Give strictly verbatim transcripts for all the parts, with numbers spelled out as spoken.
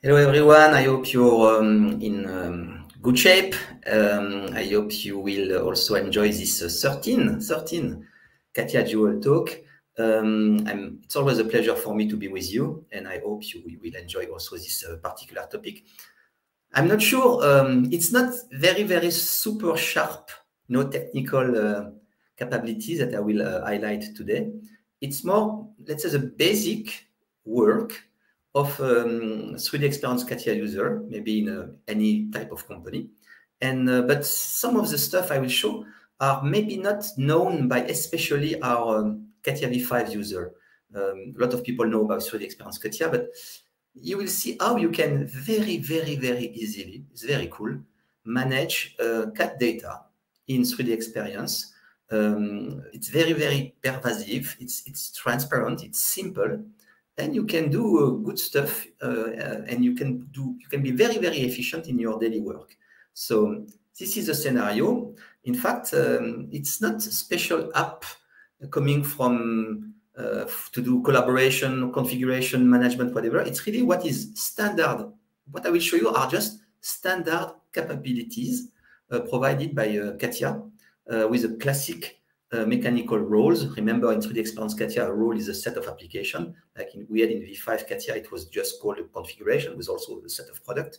Hello everyone, I hope you're um, in um, good shape. Um, I hope you will also enjoy this uh, thirteen, thirteen CATIA Dual Talk. Um, I'm, it's always a pleasure for me to be with you, and I hope you will enjoy also this uh, particular topic. I'm not sure, um, it's not very, very super sharp, no technical uh, capabilities that I will uh, highlight today. It's more, let's say, the basic work of um, three D Experience CATIA user, maybe in uh, any type of company. And uh, but some of the stuff I will show are maybe not known by especially our um, CATIA V five user. Um, a lot of people know about three D Experience CATIA, but you will see how you can very, very, very easily, it's very cool, manage uh, C A T data in three D Experience. Um, it's very, very pervasive, it's, it's transparent, it's simple, and you can do uh, good stuff, uh, uh, and you can do, you can be very, very efficient in your daily work. So this is a scenario. In fact, um, it's not a special app coming from uh, to do collaboration, configuration, management, whatever. It's really what is standard. What I will show you are just standard capabilities uh, provided by uh, CATIA uh, with a classic uh, mechanical roles. Remember, in three D Experience CATIA, a role is a set of application. Like in, we had in V five CATIA, it was just called a configuration with also a set of product.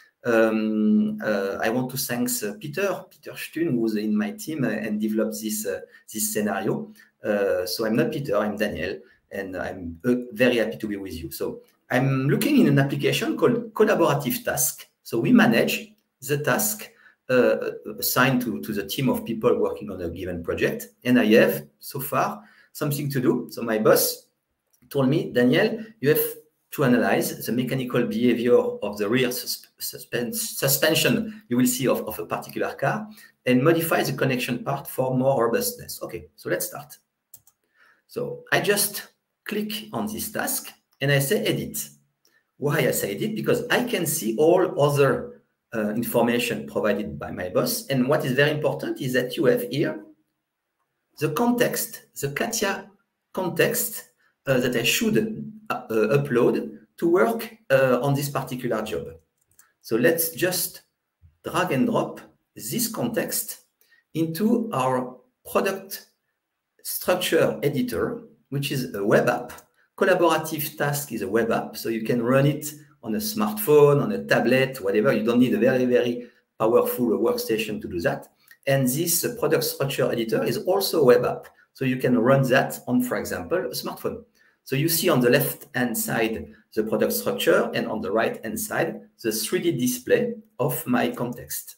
Um, uh, I want to thank uh, Peter, Peter Stun, who's in my team uh, and developed this, uh, this scenario. Uh, so I'm not Peter, I'm Daniel, and I'm uh, very happy to be with you. So I'm looking in an application called Collaborative Task. So we manage the task uh, assigned to, to the team of people working on a given project. And I have, so far, something to do. So my boss told me, Daniel, you have to analyze the mechanical behavior of the rear sus suspension you will see of, of a particular car and modify the connection part for more robustness. Okay, so let's start. So I just click on this task and I say edit. Why I say edit? Because I can see all other uh, information provided by my boss. And what is very important is that you have here the context, the CATIA context uh, that I should uh, upload to work uh, on this particular job. So let's just drag and drop this context into our product structure editor, which is a web app. Collaborative Task is a web app, so you can run it on a smartphone, on a tablet, whatever. You don't need a very, very powerful workstation to do that. And this uh, product structure editor is also a web app, so you can run that on, for example, a smartphone. So you see on the left-hand side the product structure, and on the right-hand side the three D display of my context.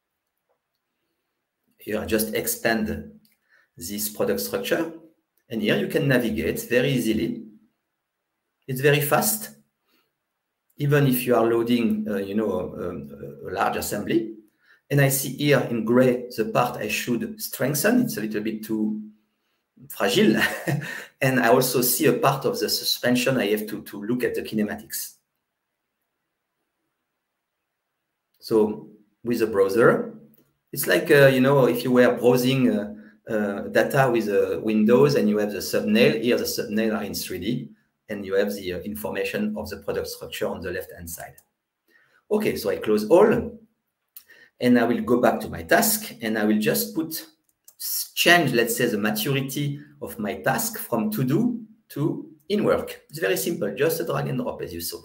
Here I just expand this product structure, and here you can navigate very easily. It's very fast, even if you are loading, uh, you know, a, a large assembly. And I see here in gray the part I should strengthen. It's a little bit too fragile. And I also see a part of the suspension I have to, to look at the kinematics. So with a browser, it's like, uh, you know, if you were browsing uh, uh, data with uh, Windows and you have the thumbnail, here the thumbnail are in three D, and you have the uh, information of the product structure on the left-hand side. Okay, so I close all, and I will go back to my task, and I will just put, change, let's say, the maturity of my task from to do to in work. It's very simple, just a drag and drop, as you saw.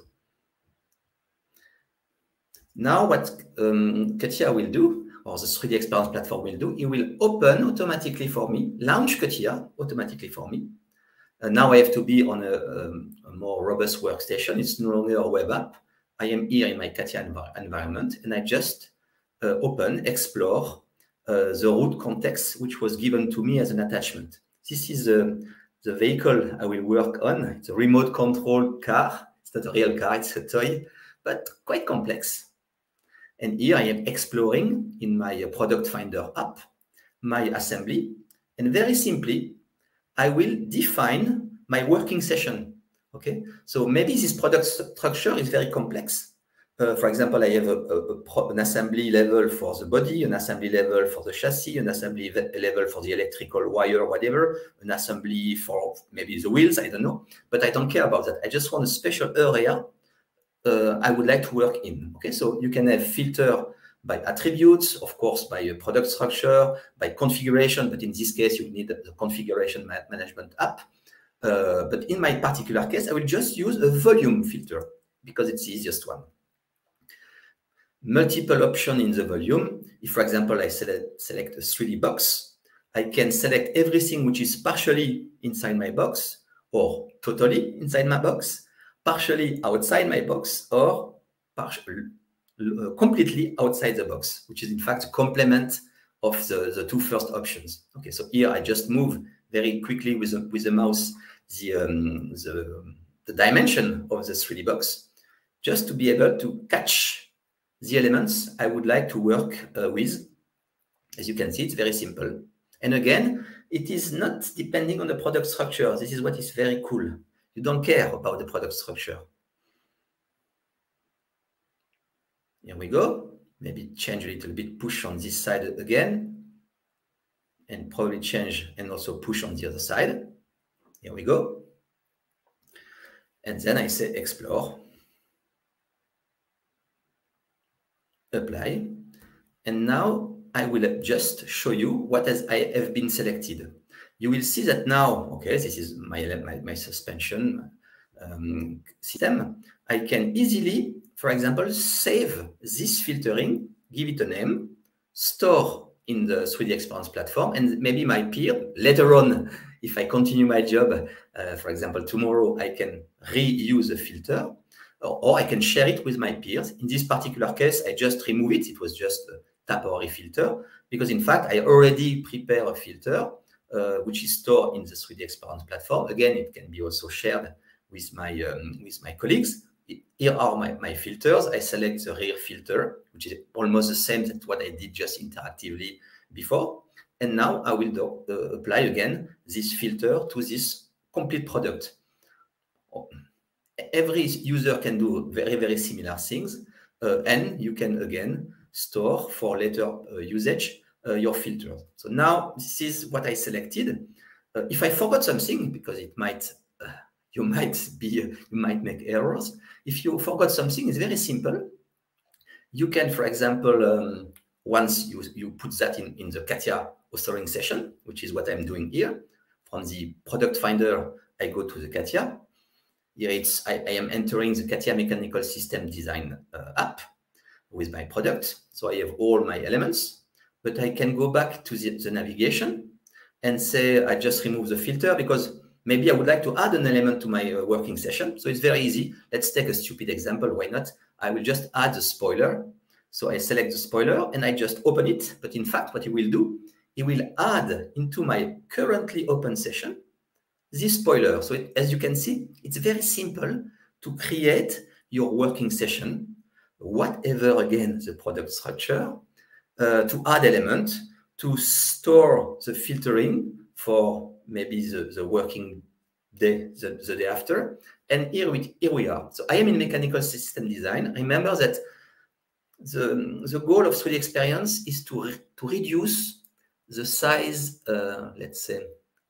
Now what um, CATIA will do, or the three D Experience platform will do, it will open automatically for me, launch CATIA automatically for me. And now I have to be on a, um, a more robust workstation. It's no longer a web app. I am here in my CATIA env environment, and I just uh, open, explore uh, the root context, which was given to me as an attachment. This is uh, the vehicle I will work on. It's a remote control car. It's not a real car, it's a toy, but quite complex. And here I am exploring in my product finder app, my assembly, and very simply, I will define my working session. Okay, so maybe this product structure is very complex. Uh, for example, I have a, a, a pro, an assembly level for the body, an assembly level for the chassis, an assembly level for the electrical wire, whatever, an assembly for maybe the wheels, I don't know. But I don't care about that. I just want a special area, uh, I would like to work in. Okay, so you can have filter by attributes, of course, by a product structure, by configuration, but in this case, you need the configuration ma management app. Uh, but in my particular case, I will just use a volume filter because it's the easiest one. Multiple options in the volume. If, for example, I select, select a three D box, I can select everything which is partially inside my box or totally inside my box, partially outside my box, or partially, uh, completely outside the box, which is in fact a complement of the, the two first options. Okay, so here I just move very quickly with the, with the mouse the, um, the, the dimension of the three D box, just to be able to catch the elements I would like to work uh, with. As you can see, it's very simple. And again, it is not depending on the product structure. This is what is very cool. You don't care about the product structure. Here we go. Maybe change a little bit, push on this side again, and probably change and also push on the other side. Here we go. And then I say explore, apply. And now I will just show you what has I have been selected. You will see that now, okay, this is my, my, my suspension um, system. I can easily, for example, save this filtering, give it a name, store in the three D Experience platform, and maybe my peer, later on, if I continue my job, uh, for example, tomorrow, I can reuse the filter, or, or I can share it with my peers. In this particular case, I just remove it. It was just a temporary filter, because in fact, I already prepare a filter, uh, which is stored in the three D Experience platform. Again, it can be also shared with my, um, with my colleagues. Here are my, my filters. I select the rear filter, which is almost the same as what I did just interactively before. And now I will do, uh, apply again this filter to this complete product. Every user can do very, very similar things. Uh, and you can, again, store for later uh, usage uh, your filters. So now this is what I selected. Uh, if I forgot something, because it might, uh, you might be, uh, you might make errors. If you forgot something, it's very simple. You can, for example, um, once you, you put that in, in the CATIA authoring session, which is what I'm doing here, from the product finder, I go to the CATIA. Here it's, I, I am entering the CATIA Mechanical System Design uh, app with my product. So I have all my elements, but I can go back to the, the navigation and say, I just remove the filter because maybe I would like to add an element to my uh, working session. So it's very easy. Let's take a stupid example. Why not? I will just add a spoiler. So I select the spoiler and I just open it. But in fact, what it will do, it will add into my currently open session this spoiler. So it, as you can see, it's very simple to create your working session, whatever, again, the product structure, uh, to add element, to store the filtering for maybe the, the working day, the, the day after. And here we, here we are. So I am in mechanical system design. Remember that the, the goal of three D Experience is to, re, to reduce the size, uh, let's say,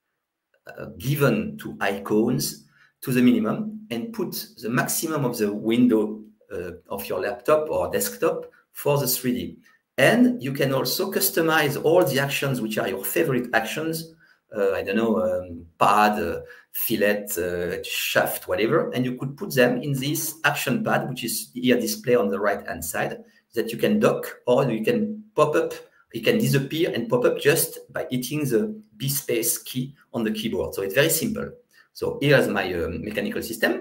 uh, given to icons to the minimum and put the maximum of the window uh, of your laptop or desktop for the three D. And you can also customize all the actions which are your favorite actions. Uh, I don't know, um, pad, uh, fillet, uh, shaft, whatever. And you could put them in this action pad, which is here displayed on the right-hand side, that you can dock or you can pop up. It can disappear and pop up just by hitting the B space key on the keyboard. So it's very simple. So here's my um, mechanical system.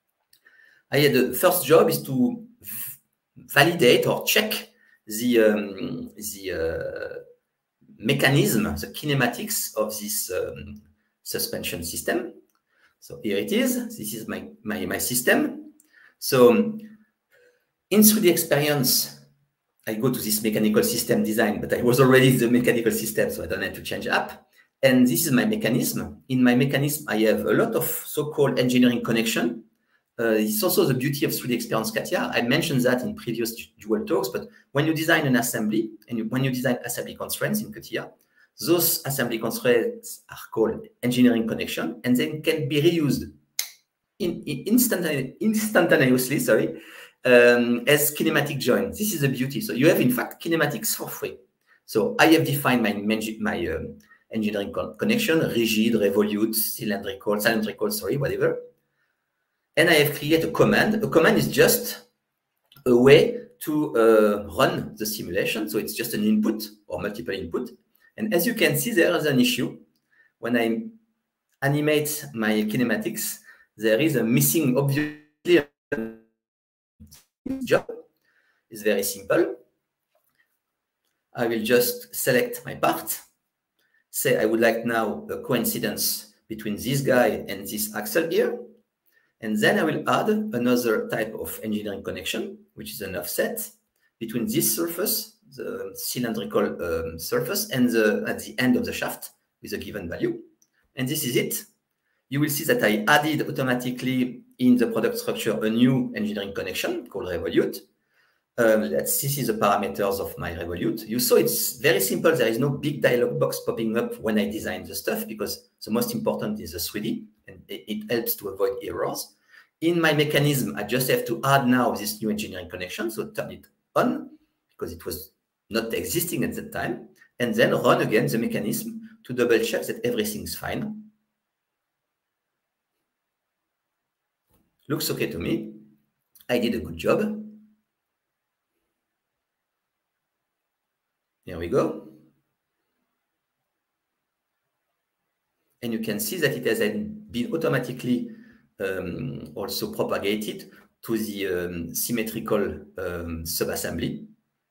I had the first job is to validate or check the, um, the uh, mechanism, the kinematics of this um, suspension system. So here it is. This is my, my, my system. So in three D Experience, I go to this mechanical system design, but I was already the mechanical system, so I don't have to change app. And this is my mechanism. In my mechanism, I have a lot of so-called engineering connection. Uh, it's also the beauty of three D Experience CATIA. I mentioned that in previous dual talks, but when you design an assembly, and you, when you design assembly constraints in CATIA, those assembly constraints are called engineering connection, and they can be reused in, in instantaneously, instantaneously sorry, um, as kinematic join. This is the beauty. So you have, in fact, kinematics for free. So I have defined my, my um, engineering con connection, rigid, revolute, cylindrical, cylindrical, sorry, whatever. And I have created a command. A command is just a way to uh, run the simulation. So it's just an input or multiple input. And as you can see, there is an issue. When I animate my kinematics, there is a missing, obviously, job. It's very simple. I will just select my part. Say I would like now a coincidence between this guy and this axle here. And then I will add another type of engineering connection, which is an offset between this surface, the cylindrical um, surface, and the, at the end of the shaft with a given value. And this is it. You will see that I added automatically in the product structure a new engineering connection called Revolute. Um, let's, this is the parameters of my Revolute. You saw it's very simple. There is no big dialog box popping up when I design the stuff because the most important is the three D and it, it helps to avoid errors. In my mechanism, I just have to add now this new engineering connection. So turn it on because it was not existing at that time. And then run again the mechanism to double check that everything's fine. Looks okay to me. I did a good job. Here we go. And you can see that it has been automatically um, also propagated to the um, symmetrical um, subassembly.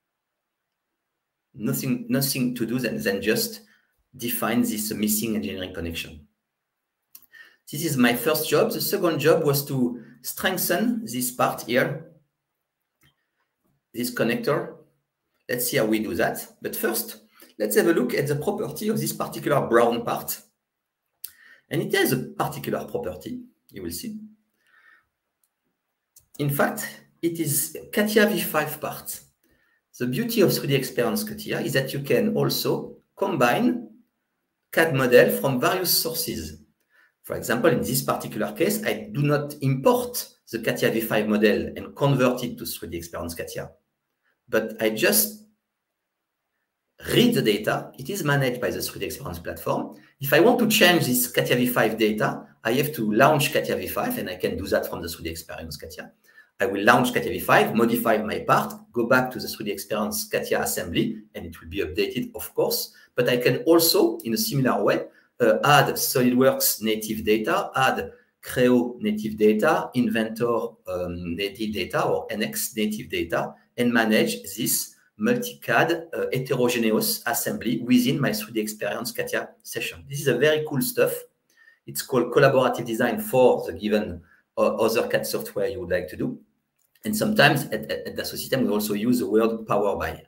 Nothing, nothing to do than, than just define this missing engineering connection. This is my first job. The second job was to strengthen this part here, this connector. Let's see how we do that. But first, let's have a look at the property of this particular brown part. And it has a particular property, you will see. In fact, it is CATIA V five part. The beauty of three D Experience CATIA is that you can also combine C A D model from various sources. For example, in this particular case, I do not import the CATIA V five model and convert it to three D Experience CATIA. But I just read the data. It is managed by the three D Experience platform. If I want to change this CATIA V five data, I have to launch CATIA V five, and I can do that from the three D Experience CATIA. I will launch CATIA V five, modify my part, go back to the three D Experience CATIA assembly, and it will be updated, of course. But I can also, in a similar way, uh, add SolidWorks native data, add Creo native data, Inventor um, native data, or N X native data, and manage this multi-C A D uh, heterogeneous assembly within my three D Experience CATIA session. This is a very cool stuff. It's called collaborative design for the given uh, other C A D software you would like to do. And sometimes at, at, at Dassault Systèmes, we also use the word Power By.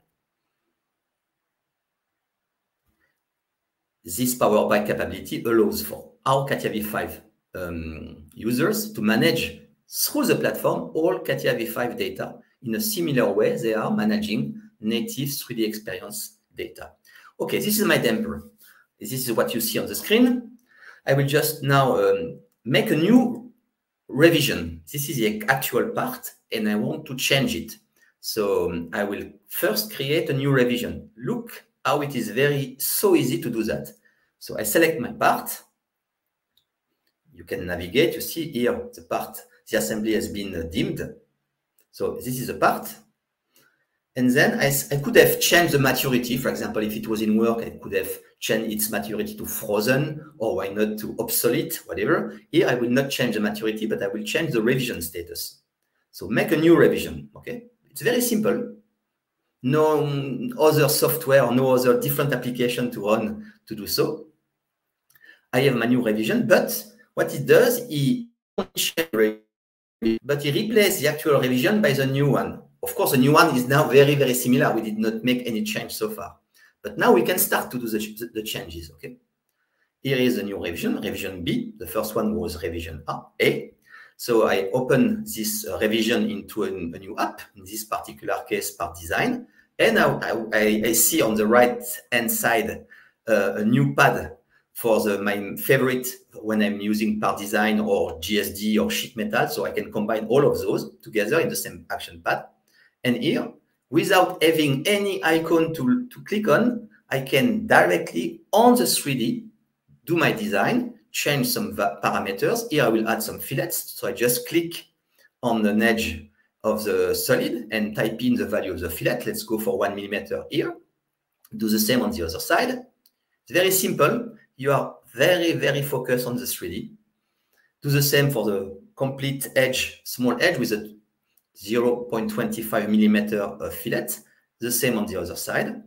This Power By capability allows for our CATIA V five um, users to manage through the platform all CATIA V five data in a similar way they are managing native three D Experience data. Okay, this is my damper. This is what you see on the screen. I will just now um, make a new revision. This is the actual part, and I want to change it. So um, I will first create a new revision. Look how it is very, so easy to do that. So I select my part. You can navigate. You see here the part, the assembly has been dimmed. So this is a part. And then I, I could have changed the maturity. For example, if it was in work, I could have changed its maturity to frozen, or why not to obsolete, whatever. Here, I will not change the maturity, but I will change the revision status. So make a new revision, okay? It's very simple. No other software or no other different application to run to do so. I have my new revision, but what it does, it but it replaces the actual revision by the new one. Of course, the new one is now very, very similar. We did not make any change so far. But now we can start to do the, the changes, okay? Here is the new revision, revision B. The first one was revision A. A. So I open this uh, revision into a, a new app, in this particular case, part design. And I, I, I see on the right-hand side uh, a new pad for the, my favorite when I'm using part design or G S D or sheet metal. So I can combine all of those together in the same action pad. And here, without having any icon to, to click on, I can directly on the three D do my design, change some parameters. Here I will add some fillets. So I just click on the edge of the solid and type in the value of the fillet. Let's go for one millimeter here. Do the same on the other side. It's very simple. You are very, very focused on the three D. Do the same for the complete edge, small edge with a zero point two five millimeter fillet. The same on the other side.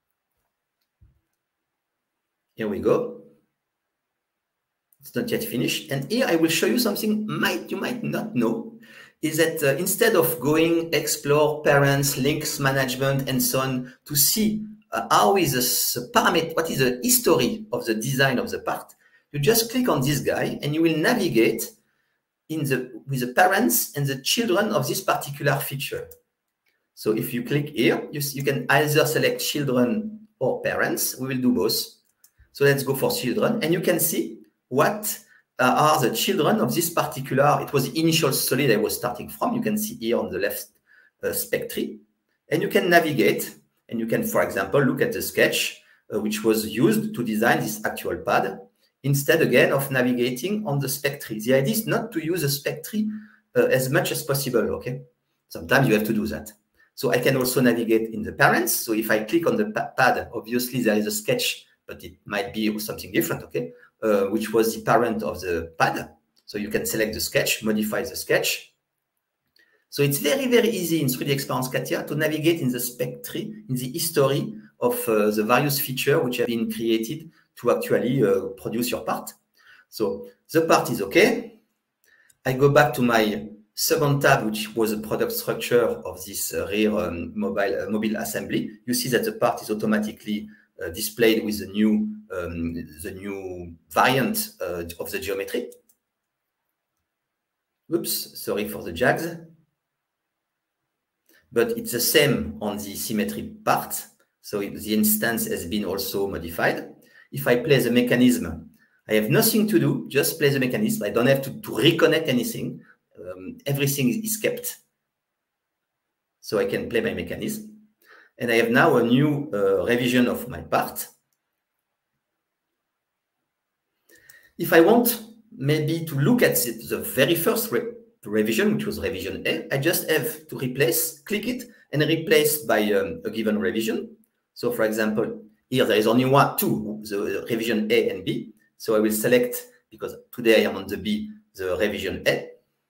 Here we go. It's not yet finished. And here I will show you something might you might not know, is that uh, instead of going explore parents, links management, and so on to see uh, how is the parameter, what is the history of the design of the part, you just click on this guy and you will navigate in the with the parents and the children of this particular feature. So if you click here, you, you can either select children or parents. We will do both. So let's go for children, and you can see what uh, are the children of this particular, it was the initial solid I was starting from. You can see here on the left uh, spec tree, and you can navigate, and you can, for example, look at the sketch uh, which was used to design this actual pad, instead again of navigating on the spec tree. The idea is not to use the spec tree uh, as much as possible, okay? Sometimes you have to do that. So I can also navigate in the parents. So if I click on the pad, obviously there is a sketch, but it might be something different, okay? Uh, which was the parent of the pad. So you can select the sketch, modify the sketch. So it's very, very easy in three D Experience CATIA to navigate in the spec tree, in the history of uh, the various features which have been created to actually uh, produce your part. So the part is okay. I go back to my second tab, which was the product structure of this uh, rear um, mobile, uh, mobile assembly. You see that the part is automatically uh, displayed with the new, um, the new variant uh, of the geometry. Oops, sorry for the jags. But it's the same on the symmetry part. So it, the instance has been also modified. If I play the mechanism, I have nothing to do, just play the mechanism. I don't have to, to reconnect anything. Um, everything is kept. So I can play my mechanism. And I have now a new uh, revision of my part. If I want maybe to look at the, the very first re revision, which was revision A, I just have to replace, click it, and replace by um, a given revision. So for example, here there is only one, two, the revision A and B. So I will select, because today I am on the B, the revision A.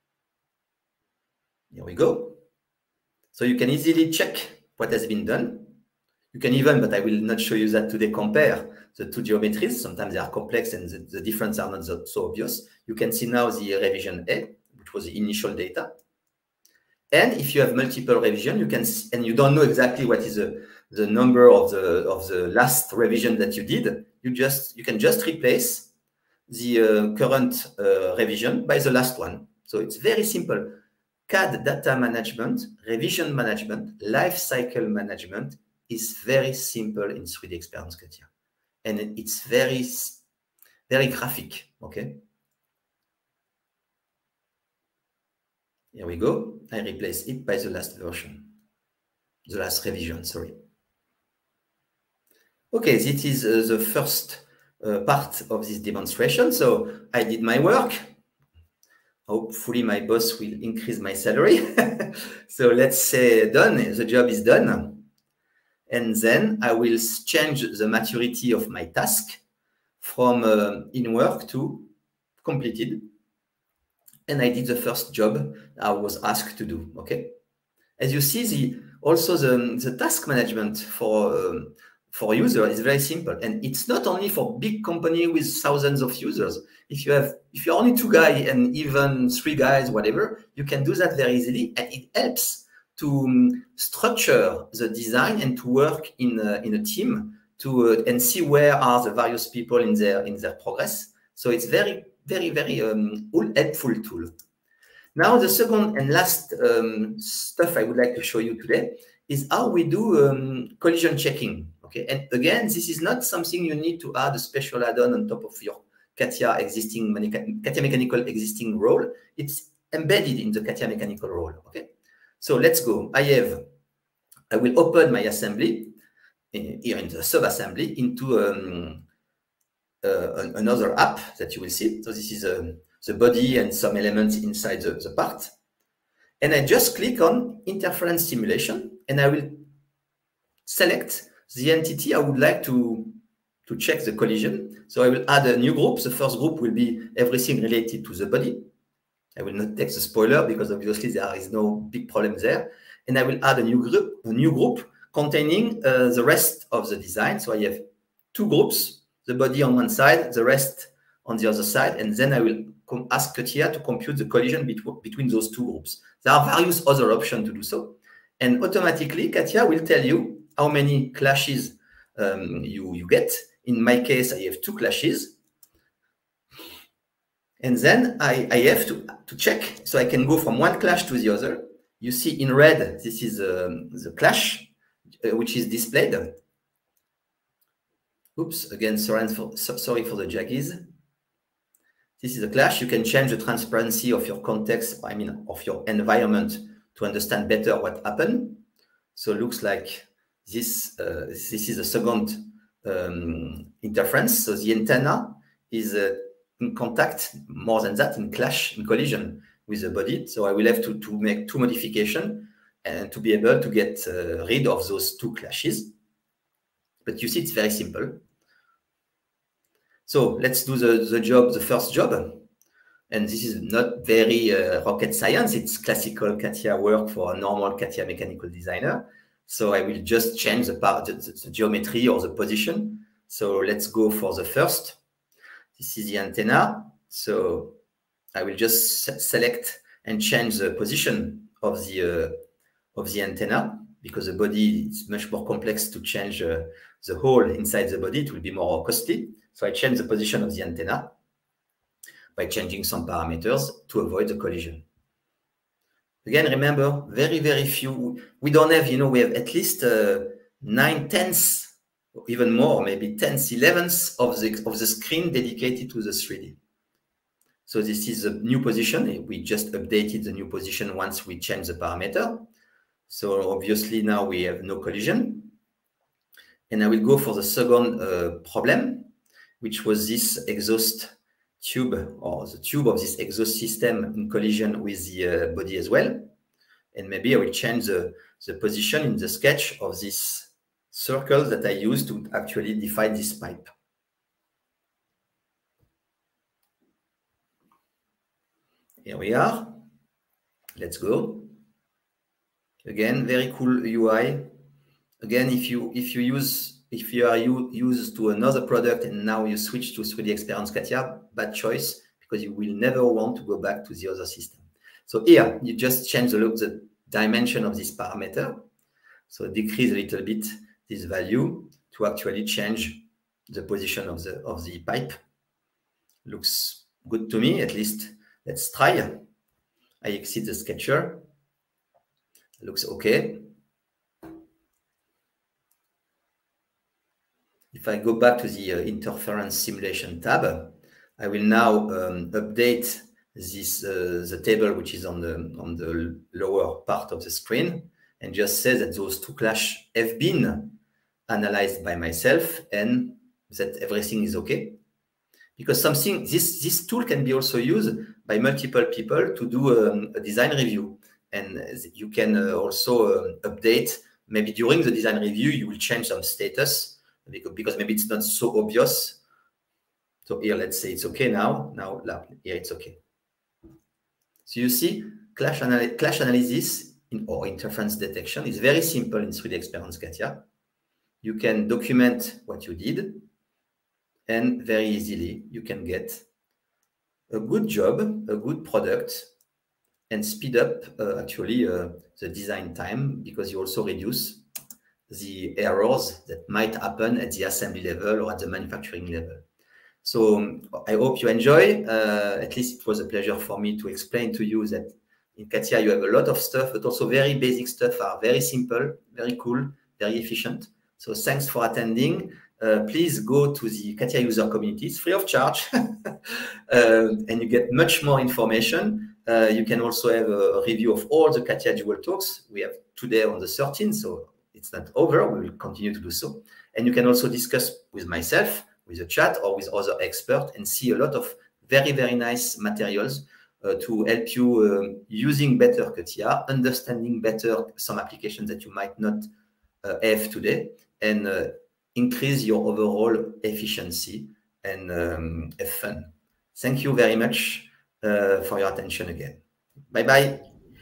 Here we go. So you can easily check what has been done. You can even, but I will not show you that today, compare the two geometries. Sometimes they are complex and the, the differences are not so, so obvious. You can see now the revision A, which was the initial data. And if you have multiple revision, you can see, and you don't know exactly what is the, the number of the of the last revision that you did, you just you can just replace the uh, current uh, revision by the last one. So it's very simple. C A D data management, revision management, life cycle management is very simple in three D Experience CATIA. And it's very, very graphic, okay? Here we go. I replace it by the last version, the last revision, sorry. Okay, this is uh, the first uh, part of this demonstration. So I did my work. Hopefully my boss will increase my salary. So let's say done, the job is done. And then I will change the maturity of my task from uh, in work to completed. And I did the first job I was asked to do, okay? As you see, the, also the, the task management for, um, for user is very simple. And it's not only for big company with thousands of users. If you have, if you're only two guys and even three guys, whatever, you can do that very easily. And it helps to um, structure the design and to work in a, in a team to uh, and see where are the various people in their in their progress. So it's very, very, very um, helpful tool. Now, the second and last um, stuff I would like to show you today is how we do um, collision checking. Okay. Okay, and again, this is not something you need to add a special add-on on top of your CATIA existing CATIA mechanical existing role. It's embedded in the CATIA mechanical role. Okay, so let's go. I have, I will open my assembly here in the sub-assembly into um, uh, another app that you will see. So this is uh, the body and some elements inside the, the part. And I just click on interference simulation, and I will select the entity I would like to, to check the collision. So I will add a new group. The first group will be everything related to the body. I will not take the spoiler because obviously there is no big problem there. And I will add a new group, a new group containing uh, the rest of the design. So I have two groups, the body on one side, the rest on the other side, and then I will ask CATIA to compute the collision between, between those two groups. There are various other options to do so. And automatically, CATIA will tell you how many clashes um, you, you get. In my case, I have two clashes. And then I, I have to, to check, so I can go from one clash to the other. You see in red, this is um, the clash, uh, which is displayed. Oops, again, sorry for, so, sorry for the jaggies. This is a clash. You can change the transparency of your context, I mean, of your environment to understand better what happened. So it looks like this, uh, this is the second um, interference. So the antenna is uh, in contact, more than that, in clash, in collision with the body. So I will have to, to make two modifications and to be able to get uh, rid of those two clashes. But you see, it's very simple. So let's do the, the job, the first job. And this is not very uh, rocket science. It's classical CATIA work for a normal CATIA mechanical designer. So I will just change the part, the, the geometry or the position. So let's go for the first. This is the antenna. So I will just select and change the position of the, uh, of the antenna, because the body is much more complex to change uh, the hole inside the body. It will be more costly. So I change the position of the antenna by changing some parameters to avoid the collision. Again, remember, very, very few. We don't have, you know, we have at least uh, nine tenths, or even more, maybe tenths, elevenths of the, of the screen dedicated to the three D. So this is a new position. We just updated the new position once we change the parameter. So obviously now we have no collision. And I will go for the second uh, problem, which was this exhaust tube, or the tube of this exhaust system in collision with the uh, body as well. And maybe I will change the, the position in the sketch of this circle that I use to actually define this pipe. Here we are. Let's go. Again, very cool U I. Again, if you if you use if you are used to another product and now you switch to three D Experience CATIA, bad choice, because you will never want to go back to the other system. So here you just change the, the dimension of this parameter. So decrease a little bit this value to actually change the position of the of the pipe. Looks good to me, at least. Let's try. I exit the sketcher. Looks okay. If I go back to the uh, interference simulation tab, I will now um, update this uh, the table which is on the on the lower part of the screen, and just say that those two clash have been analyzed by myself and that everything is okay. Because something this this tool can be also used by multiple people to do um, a design review, and you can uh, also uh, update. Maybe during the design review you will change some status, because maybe it's not so obvious. So here, let's say it's okay now. Now, here it's okay. So you see, clash, anal clash analysis in, or interference detection is very simple in three D Experience CATIA. You can document what you did, and very easily you can get a good job, a good product, and speed up uh, actually uh, the design time, because you also reduce the errors that might happen at the assembly level or at the manufacturing level. So I hope you enjoy. Uh, at least it was a pleasure for me to explain to you that in CATIA you have a lot of stuff, but also very basic stuff are very simple, very cool, very efficient. So thanks for attending. Uh, please go to the CATIA user community. It's free of charge. uh, and you get much more information. Uh, you can also have a review of all the CATIA Jewel talks. We have today on the thirteenth, so it's not over. We will continue to do so. And you can also discuss with myself, with the chat, or with other experts, and see a lot of very, very nice materials uh, to help you uh, using better CATIA, understanding better some applications that you might not uh, have today, and uh, increase your overall efficiency and um, have fun. Thank you very much uh, for your attention again. Bye-bye.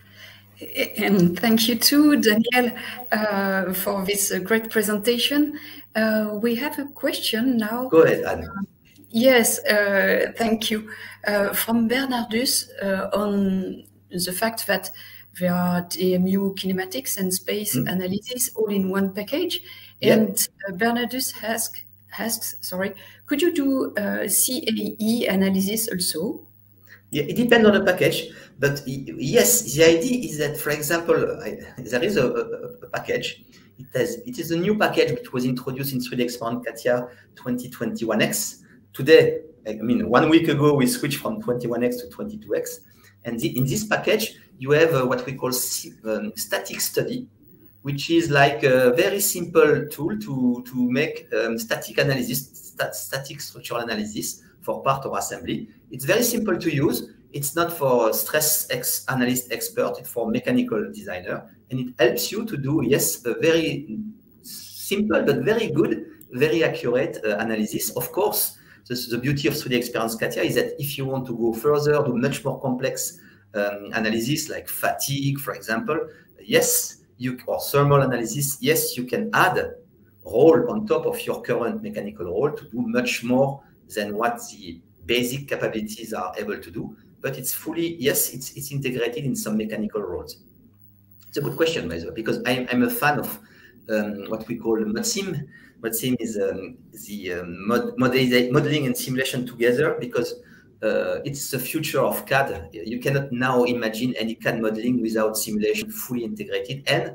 And thank you too, Daniel, uh, for this uh, great presentation. Uh, we have a question now. Go ahead, Anne. Uh, yes, uh, thank you. Uh, from Bernardus uh, on the fact that there are D M U kinematics and space mm. analysis all in one package. Yeah. And uh, Bernardus asks, asks, sorry, could you do uh, C A E analysis also? Yeah, it depends on the package, but yes, the idea is that, for example, I, there is a, a, a package. It has it is a new package which was introduced in three D Expand CATIA twenty twenty-one X. Today, I mean, one week ago, we switched from twenty-one X to twenty-two X, and the, in this package, you have uh, what we call um, static study, which is like a very simple tool to to make um, static analysis, stat, static structural analysis for part of assembly. It's very simple to use. It's not for stress ex analyst expert, it's for mechanical designer. And it helps you to do, yes, a very simple but very good, very accurate uh, analysis. Of course, the, the beauty of three D Experience CATIA is that if you want to go further, do much more complex um, analysis like fatigue, for example, yes, you, or thermal analysis, yes, you can add role on top of your current mechanical role to do much more than what the basic capabilities are able to do, but it's fully, yes, it's, it's integrated in some mechanical roles. It's a good question, by the way, because I'm, I'm a fan of um, what we call ModSim. ModSim is um, the um, mod, modeling and simulation together, because uh, it's the future of C A D. You cannot now imagine any C A D modeling without simulation fully integrated and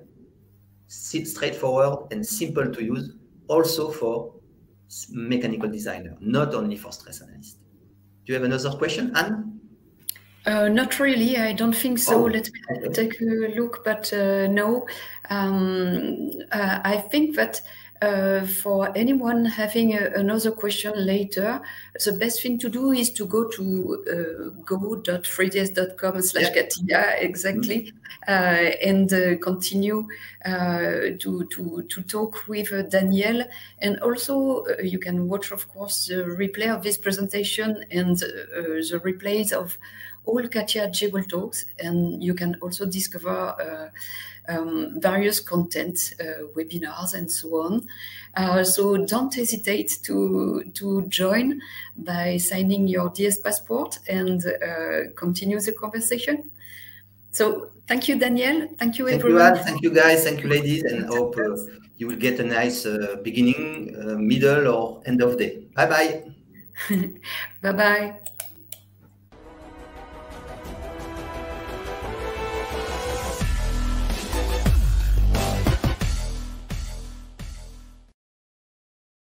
straightforward and simple to use, also for mechanical designer, not only for stress analyst. Do you have another question, Anne? Uh, not really, I don't think so. Oh, Let me okay. take a look, but uh, no. Um, uh, I think that uh, for anyone having a, another question later, the best thing to do is to go to uh, go dot three D S dot com slash CATIA, exactly, mm-hmm. uh, and uh, continue uh, to, to, to talk with uh, Daniel. And also uh, you can watch, of course, the replay of this presentation and uh, the replays of all CATIA Jewel talks, and you can also discover uh, um, various content, uh, webinars, and so on. Uh, so don't hesitate to to join by signing your D S passport and uh, continue the conversation. So thank you, Daniel. Thank you, thank everyone. You, Anne. Thank you, guys. Thank you, ladies. And hope uh, you will get a nice uh, beginning, uh, middle, or end of day. Bye-bye. Bye-bye.